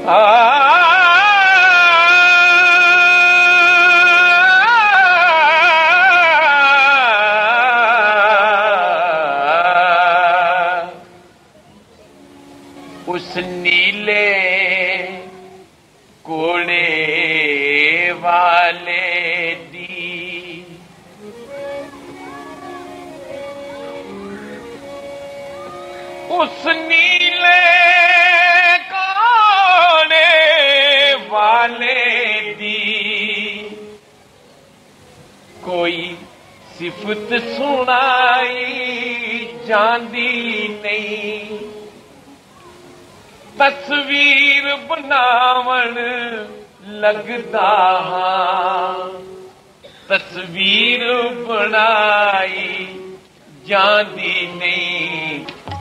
उस नीले कोड़े वाले दी उस नीले कोड़े वाले दी कोई सिफत सुनाई जांदी नहीं तस्वीर बनावण लगदा हां तस्वीर बनाई जांदी नहीं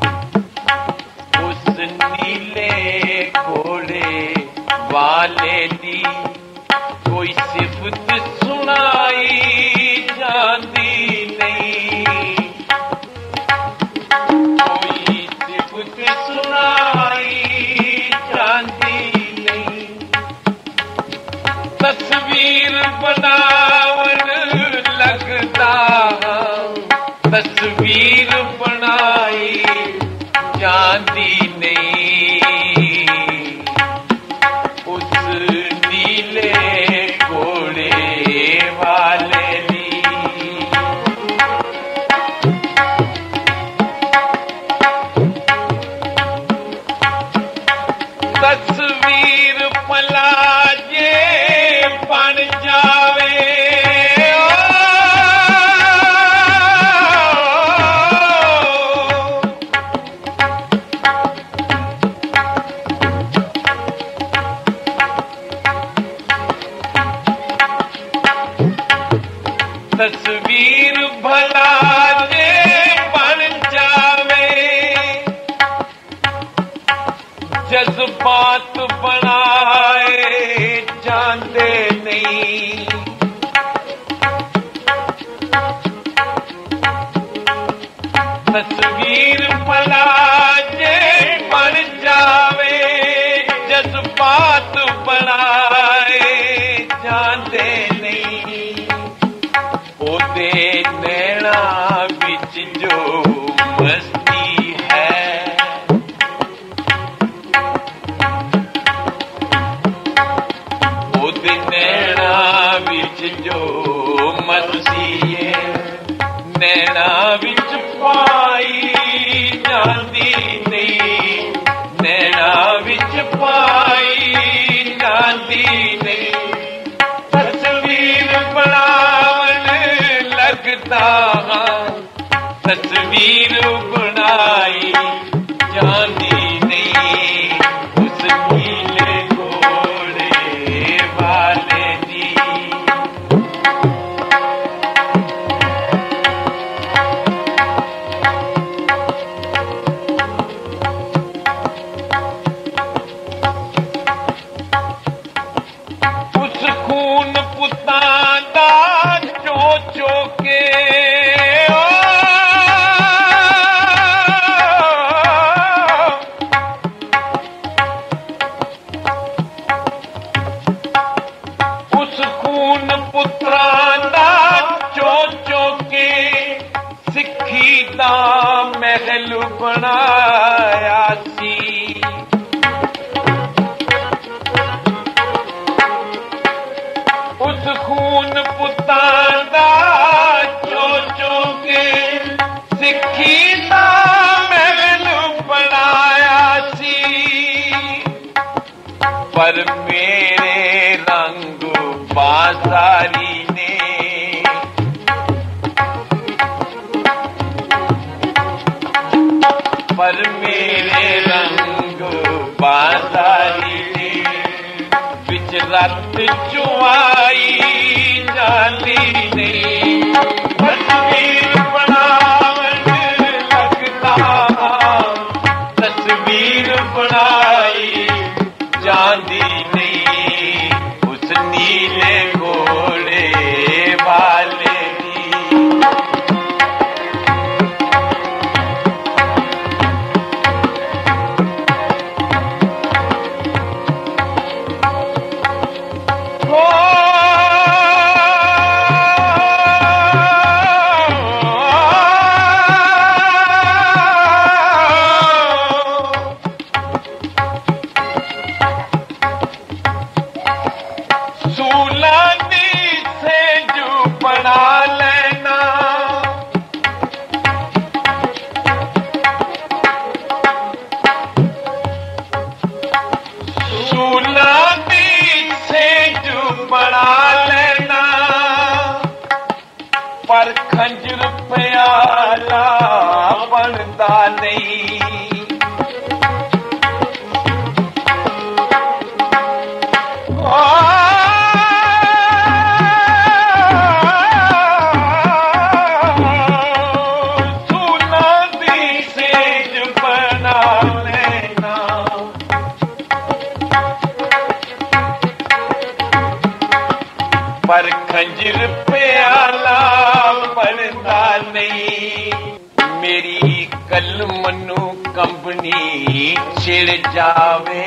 उस नीले घोड़े वाले दी कोई सिफत सुनाई जांदी नहीं कोई सिफत सुनाई तस्वीर बनावण लगदा तस्वीर बनाई जांदी नहीं उस नीले घोड़े वाले दी तस्वीर पलाजे बन जावे तस्वीर भलाजे बन जावे जज्बात बनाए जांदे नहीं तस्वीर पलाजे बन जावे जज्बात बनाए जांदे नहीं ओदे नैना विच जो मस्ती है ओदे नैना विच जो मस्ती है नैना विच पाई जांदी नहीं नैना विच पाई जांदी नहीं तस्वीर बनावण लगदा तस्वीर बनाई जांदी नहीं उस नीले घोड़े वाले दी उस खून पुतां दा चो चो के उस खून पुत्रां दा चो चो के सिक्खी दा महल बनाया सी उस खून पुतां दा चो चो के सिक्खी दा महल बनाया सी पर मेरे रंग बाजारी ने पर मेरे रंग बाजारी ने बिच रत चुआई जाती नहीं तस्वीर बनावण लगदा तस्वीर बनाई जाती नहीं उस नीले घोड़े वाले पर खंजर प्याला बनता नहीं। पर खंजर प्याला बनता नहीं। मेरी कलम नू कंबनी छिड़ जावे,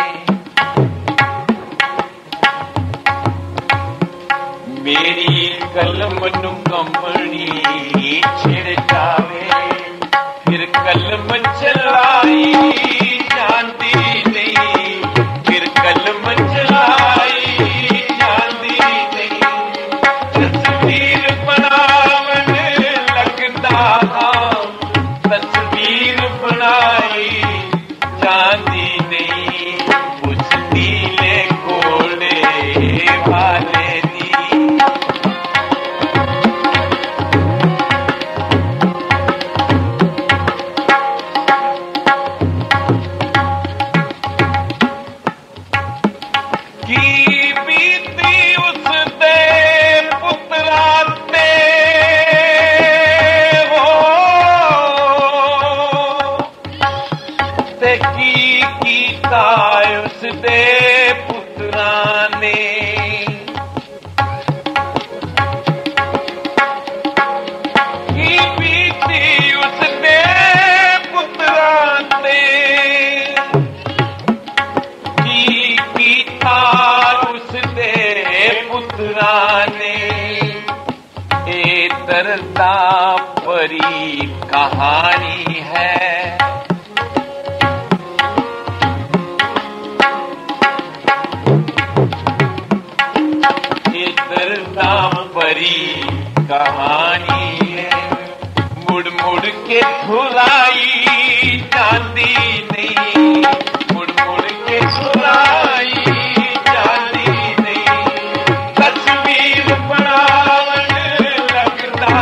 मेरी कलम नू कंबनी छिड़ जावे, फिर कलम चलाई जाती नहीं, फिर कलम चलाई उस दे पुत्रा ने, की बीती उस दे पुत्रा ने, की कीता उस दे पुत्रा ने। ए दर्दा परी कहानी है, परी कहानी है। मुड़ मुड़ के धुलाई जाती नहीं, मुड़ मुड़ के धुलाई जाती नहीं। तस्वीर बनावन लगता,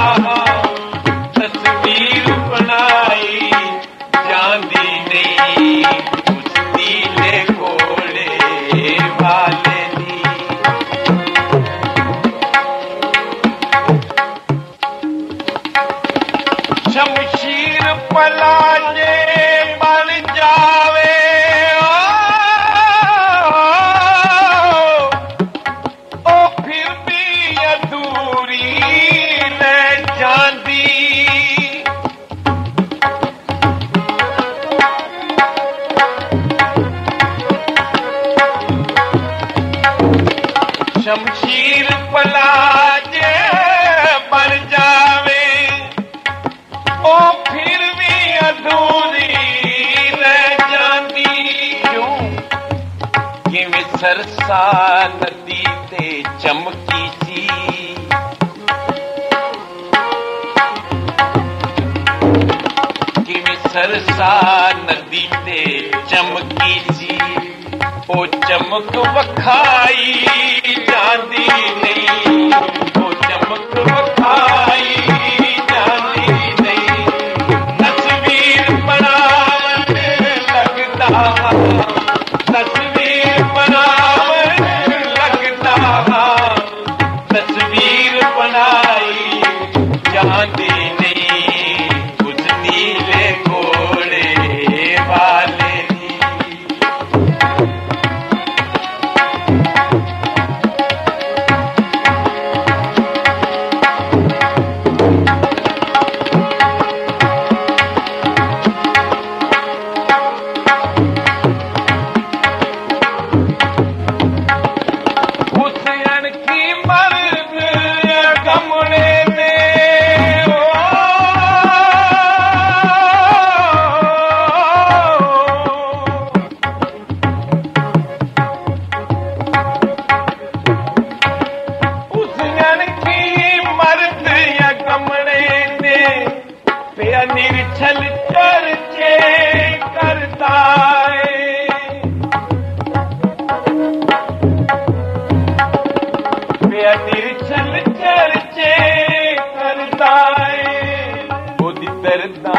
तस्वीर बनाई जाती नहीं। उस नीले घोड़े वाले शमशीर पलाजे बन जावे, ओ फिर भी अधूरी रह जाती। शमशीर पलाजे बन जावे, ओ फिर भी अधूरी रह जाती। क्यों कि वे सरसा नदी ते चमकी सी, कि वे सरसा नदी ते चमकी सी। ओ चमक वखाई जाती नहीं, ओ चमक वखाई तस्वीर बनावन लगता, तस्वीर बनाई जाती नहीं। उस नीले घोड़े वाले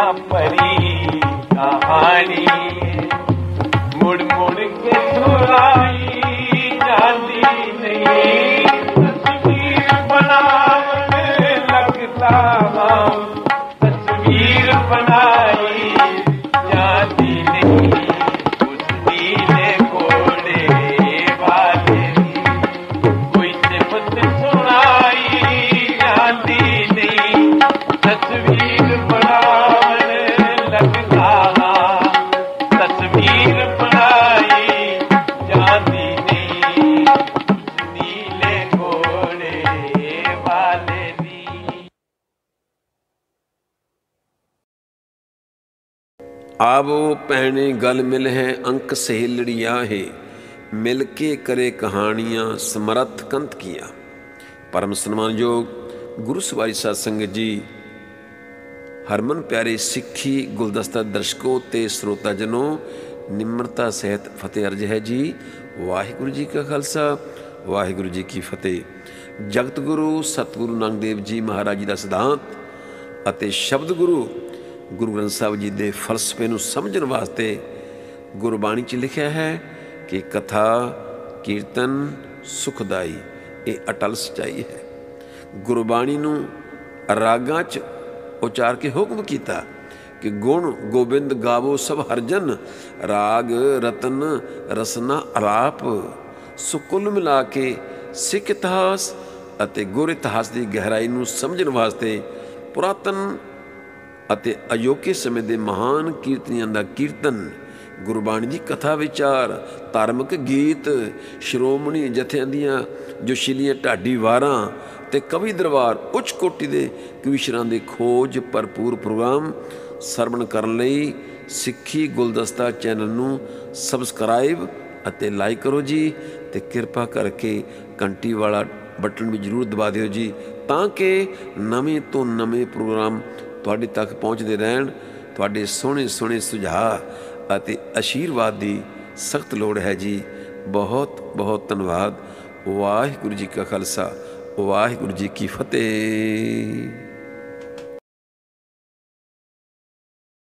परी कहानी मुड़ मुड़ के सुनाई जाती नहीं तस्वीर बनाने लगता हम तस्वीर बनाई जाती नहीं उस नीले घोड़े वाले कोई सिफत सुनाई जाती नहीं तस्वीर बनाने लगता तस्वीर बनाई जाती नहीं नीले घोड़े वाले नी। आवो पहने गल मिल है अंक सहेलड़िया है मिल के करे कहानियाँ समरथ कंत किया। परम सन्मानयोग गुरु सवारी साध संगत जी, हरमन प्यारे सिੱਖੀ ਗੁਲਦਸਤਾ ਦਰਸ਼ਕੋ ਤੇ ਸਰੋਤਾ ਜਨੋ, ਨਿਮਰਤਾ ਸਹਿਤ ਫਤਿਹ ਅਰਜ ਹੈ ਜੀ। ਵਾਹਿਗੁਰੂ ਜੀ ਕਾ ਖਾਲਸਾ ਵਾਹਿਗੁਰੂ ਜੀ ਕੀ ਫਤਿਹ। ਜਗਤ ਗੁਰੂ ਸਤਿਗੁਰੂ ਨਾਨਕ ਦੇਵ ਜੀ ਮਹਾਰਾਜ ਜੀ ਦਾ ਸਿਧਾਂਤ ਅਤੇ ਸ਼ਬਦ ਗੁਰੂ ਗੁਰੂ ਗ੍ਰੰਥ ਸਾਹਿਬ ਜੀ ਦੇ ਫਲਸਫੇ ਨੂੰ ਸਮਝਣ ਵਾਸਤੇ ਗੁਰਬਾਣੀ 'ਚ ਲਿਖਿਆ ਹੈ ਕਿ ਕਥਾ ਕੀਰਤਨ ਸੁਖਦਾਈ ਇਹ ਅਟਲ ਸੱਚਾਈ ਹੈ। ਗੁਰਬਾਣੀ ਨੂੰ ਰਾਗਾਂ 'ਚ ਉਚਾਰ ਕੇ ਹੁਕਮ ਕੀਤਾ ਕਿ ਗੁਣ ਗੋਬਿੰਦ ਗਾਵੋ ਸਭ ਹਰਜਨ ਰਾਗ ਰਤਨ ਰਸਨਾ ਅਲਾਪ। ਸੋ ਕੁੱਲ ਮਿਲਾ ਕੇ ਸਿੱਖ ਇਤਿਹਾਸ ਅਤੇ ਗੁਰ ਇਤਿਹਾਸ ਦੀ ਗਹਿਰਾਈ ਨੂੰ ਸਮਝਣ ਵਾਸਤੇ ਪੁਰਾਤਨ ਅਤੇ ਅਜੋਕੇ ਸਮੇਂ ਦੇ ਮਹਾਨ ਕੀਰਤਨੀਆਂ ਦਾ ਕੀਰਤਨ, ਗੁਰਬਾਣੀ ਦੀ ਕਥਾ ਵਿਚਾਰ, ਧਾਰਮਿਕ ਗੀਤ, ਸ਼੍ਰੋਮਣੀ ਜਥਿਆਂ ਦੀਆਂ ਜੋਸ਼ੀਲੀਆਂ ਢਾਡੀ ਵਾਰਾਂ ਤੇ ਕਵੀ ਦਰਬਾਰ ਉੱਚ ਕੋਟੀ ਦੇ ਕਵੀਸ਼ਰਾਂ ਦੇ ਖੋਜ ਭਰਪੂਰ ਪ੍ਰੋਗਰਾਮ ਸਰਵਣ ਕਰਨ ਲਈ ਸਿੱਖੀ ਗੁਲਦਸਤਾ ਚੈਨਲ ਨੂੰ ਸਬਸਕ੍ਰਾਈਬ ਅਤੇ ਲਾਈਕ ਕਰੋ ਜੀ, ਤੇ ਕਿਰਪਾ ਕਰਕੇ ਘੰਟੀ ਵਾਲਾ ਬਟਨ ਵੀ ਜ਼ਰੂਰ ਦਬਾ ਦਿਓ ਜੀ, ਤਾਂ ਕਿ ਨਵੇਂ ਤੋਂ ਨਵੇਂ ਪ੍ਰੋਗਰਾਮ ਤੁਹਾਡੇ ਤੱਕ ਪਹੁੰਚਦੇ ਰਹਿਣ। ਤੁਹਾਡੇ ਸੋਹਣੇ ਸੋਹਣੇ ਸੁਝਾਅ ਅਤੇ ਆਸ਼ੀਰਵਾਦ ਦੀ ਸਖਤ ਲੋੜ ਹੈ ਜੀ। ਬਹੁਤ ਬਹੁਤ ਧੰਨਵਾਦ। ਵਾਹਿਗੁਰੂ ਜੀ ਕਾ ਖਾਲਸਾ ਵਾਹਿਗੁਰੂ ਜੀ ਕੀ ਫਤਿਹ।